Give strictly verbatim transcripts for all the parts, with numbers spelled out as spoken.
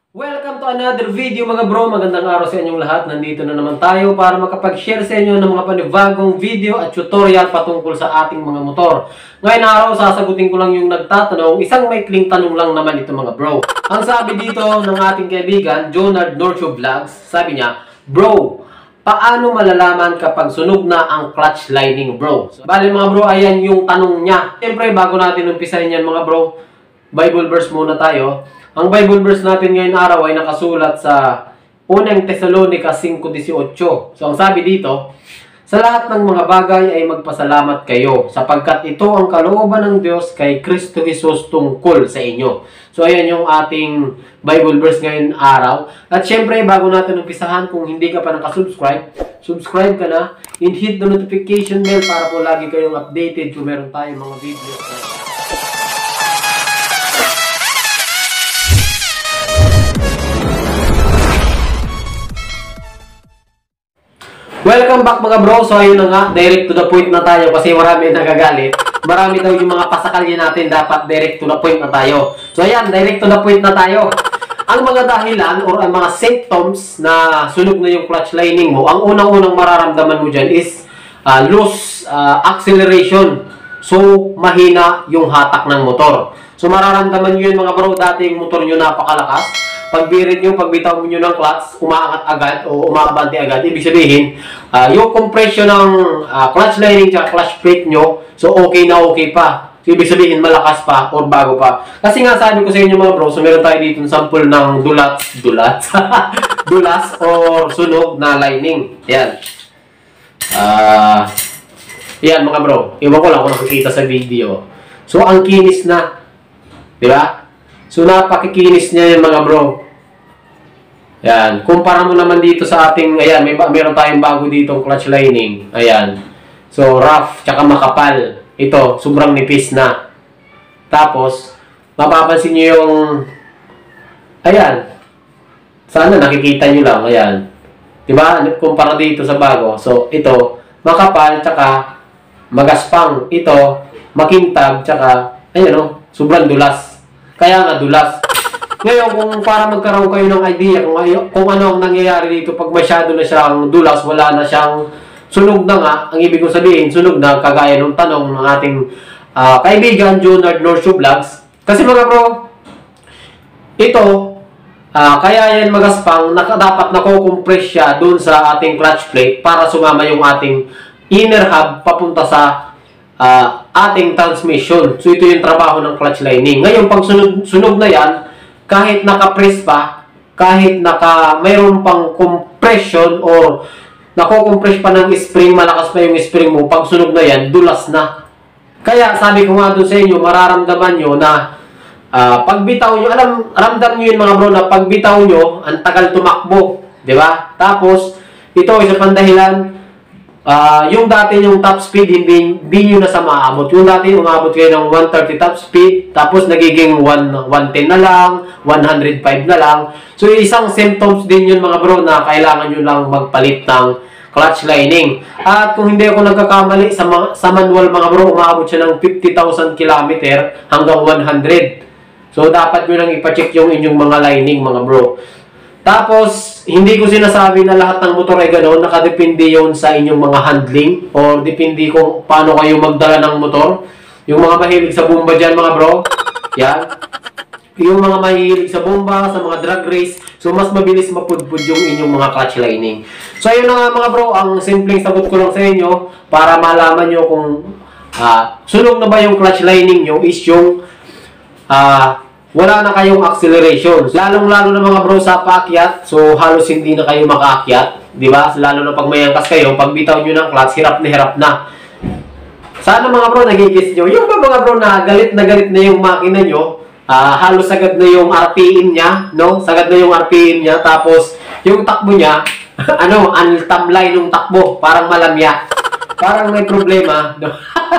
Welcome to another video mga bro. Magandang araw sa inyong lahat. Nandito na naman tayo para makapag-share sa inyo ng mga panibagong video at tutorial patungkol sa ating mga motor. Ngayon araw, sasagutin ko lang yung nagtatanong. Isang maikling tanong lang naman ito mga bro. Ang sabi dito ng ating kaibigan, Jonard Norcho Vlogs, sabi niya, Bro, paano malalaman kapag sunog na ang clutch lining bro? So, bali mga bro, ayan yung tanong niya. Siyempre, bago natin umpisahin yan mga bro, Bible verse muna tayo. Ang Bible verse natin ngayon araw ay nakasulat sa unang Thessalonica five eighteen. So, ang sabi dito, sa lahat ng mga bagay ay magpasalamat kayo, sapagkat ito ang kalooban ng Diyos kay Kristo Jesus tungkol sa inyo. So, ayan yung ating Bible verse ngayon araw. At syempre, bago natin umpisahan, kung hindi ka pa nakasubscribe, subscribe ka na, and hit the notification bell para po lagi kayong updated kung meron tayong mga videos na welcome back mga bro. So ayun na nga, direct to the point na tayo kasi marami nagagalit. Marami daw yung mga pasakalya natin, dapat direct to the point na tayo. So ayan, direct to the point na tayo. Ang mga dahilan or ang mga symptoms na sunog na yung clutch lining mo, ang unang-unang mararamdaman mo dyan is uh, loose uh, acceleration. So mahina yung hatak ng motor. So mararamdaman nyo yun mga bro, dati yung motor nyo napakalakas. Pagbirit nyo, pagbitaw nyo ng clutch, umaangat agad o umaabante agad. Ibig sabihin, uh, yung compression ng uh, clutch lining at clutch plate nyo, so okay na okay pa. So, ibig sabihin, malakas pa or bago pa. Kasi nga sabi ko sa inyo mga bro, so meron tayo dito ng sample ng dulat, dulat, dulas or sunog na lining. Yan. Uh, yan mga bro. Iwan ko lang kung nakikita sa video. So, ang kinis na. Diba? So, napakikinis niya yung mga bro. Yan. Kumpara mo naman dito sa ating, ayan, may, meron tayong bago dito clutch lining. Ayan. So, rough, tsaka makapal. Ito, sobrang nipis na. Tapos, mapapansin nyo yung, ayan. Sana nakikita nyo lang, ayan. Diba? Kumpara dito sa bago. So, ito, makapal, tsaka magaspang. Ito, makintab, tsaka, ayan o, sobrang dulas. Kaya nga dulas. Ngayon, kung para magkaroon kayo ng idea kung, kung ano ang nangyayari dito pag masyado na siyang dulas, wala na siyang sunog na nga, ang ibig kong sabihin, sunog na, kagaya ng tanong ng ating uh, kaibigan, Jonard Norcho Vlogs. Kasi mga bro, ito, uh, kaya yan magaspang, naka, dapat nako-compress siya dun sa ating clutch plate para sumama yung ating inner hub papunta sa Uh, ating transmission. So, ito yung trabaho ng clutch lining. Ngayon, pag sunog, sunog na yan, kahit naka-press pa, kahit naka, mayroon pang compression or nako-compress pa ng spring, malakas pa yung spring mo, pag sunog na yan, dulas na. Kaya, sabi ko nga doon sa inyo, mararamdaman nyo na uh, pagbitaw nyo, alam, ramdam nyo yun mga bro, na pagbitaw nyo, ang tagal tumakbo. Diba? Tapos, ito, isa pang dahilan, Uh, yung dati yung top speed, hindi, hindi nyo na sa maabot. Yung dati umabot kayo ng one thirty top speed, tapos nagiging one ten na lang, one oh five na lang. So, isang symptoms din yun mga bro na kailangan nyo lang magpalit ng clutch lining. At kung hindi ako nagkakamali, sa, sa manual mga bro, umabot siya ng fifty thousand kilometer hanggang one hundred. So, dapat nyo lang ipacheck yung inyong mga lining mga bro. Tapos, hindi ko sinasabi na lahat ng motor ay gano'n. Nakadepende yun sa inyong mga handling or depende kung paano kayo magdala ng motor. Yung mga mahilig sa bomba dyan mga bro. Yan. Yung mga mahilig sa bomba, sa mga drag race. So, mas mabilis mapudpud yung inyong mga clutch lining. So, ayun na nga mga bro. Ang simpleng sagot ko lang sa inyo para malaman nyo kung uh, sunog na ba yung clutch lining nyo is yung ah... Uh, wala na kayong acceleration. Lalong-lalo na mga bro sa paakyat, so halos hindi na kayo makaakyat, di ba? Lalo na pag may angkas kayo, pag bitaw nyo ng clutch, hirap na hirap na. Sana mga bro, nagigis nyo. Yung ba mga bro na galit na galit na yung makina nyo, uh, halos sagad na yung R P M niya, no? Sagad na yung R P M niya, tapos yung takbo niya, ano, ang tamlay nung takbo, parang malamya. Parang may problema, no?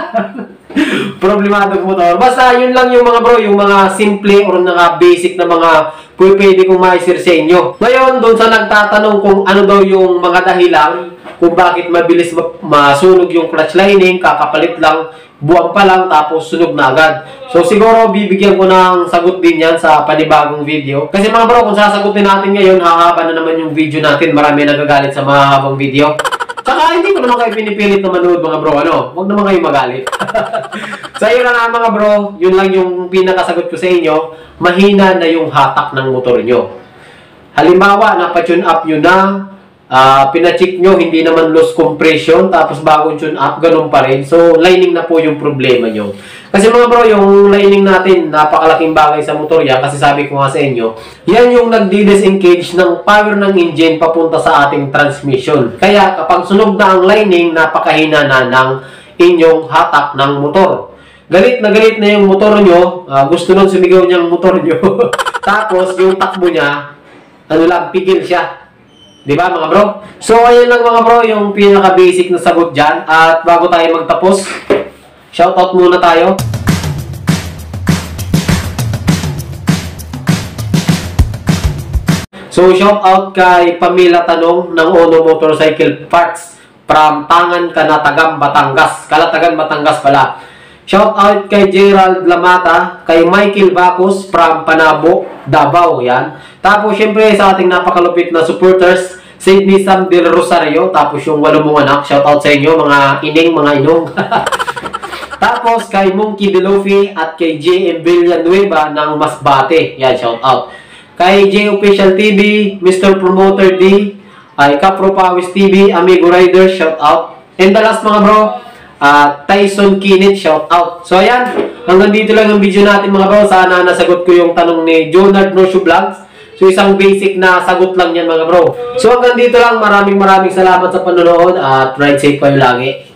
Problemadong motor. Basta yun lang yung mga bro, yung mga simple or mga basic na mga pwede kong ma-share sa inyo. Ngayon, doon sa nagtatanong kung ano daw yung mga dahilan kung bakit mabilis masunog yung clutch lining, kakapalit lang, buwan pa lang tapos sunog na agad. So siguro bibigyan ko ng sagot din yan sa panibagong video. Kasi mga bro, kung sasagutin natin ngayon, hahaba na naman yung video natin. Marami nagagalit sa mahabang video. Tsaka hindi ko naman kayo pinipilit na manood mga bro. Ano? Huwag naman kayo magalit. So yun na nga mga bro, yun lang yung pinakasagot ko sa inyo. Mahina na yung hatak ng motor nyo. Halimbawa, napatune up nyo na, Uh, pina-check nyo, hindi naman loss compression, tapos bagong tune up, ganun pa rin. So, lining na po yung problema nyo. Kasi mga bro, yung lining natin, napakalaking bagay sa motor yan. Kasi sabi ko nga sa inyo, yan yung nagdi-disengage ng power ng engine papunta sa ating transmission. Kaya, kapag sunog na ang lining, napakahina na ng inyong hatak ng motor. Galit na galit na yung motor nyo, uh, gusto nung sumigaw niyang motor nyo. Tapos, yung takbo niya, ano lang, pigil siya. Diba mga bro? So ayan lang mga bro yung pinaka-basic na sagot dyan. At bago tayo magtapos, shoutout muna tayo. So shoutout kay Pamela Tanong ng Ono Motorcycle Parts from Tangan, Kanatagan, Batangas. Kalatagan, Batangas pala. Shoutout kay Gerald Lamata, kay Michael Bacos from Panabo, Davao, yan. Tapos, syempre, sa ating napakalupit na supporters, Sydney Sam Del Rosario, tapos yung walo mong anak, shoutout sa inyo, mga ining, mga inong. Tapos, kay Monkey Delofi at kay J M Villanueva ng Masbate, yan, shoutout. Kay J Official T V, Mister Promoter D, ay Capro Pawis T V, Amigo Rider, shoutout. And the last mga bro, Uh, Tyson Kinit, shout out. So ayan, hanggang dito lang ang video natin mga bro. Sana nasagot ko yung tanong ni Jonard Nosho Vlogs. So isang basic na sagot lang yan mga bro. So hanggang dito lang, maraming maraming salamat sa panonood at ride safe kayo lagi.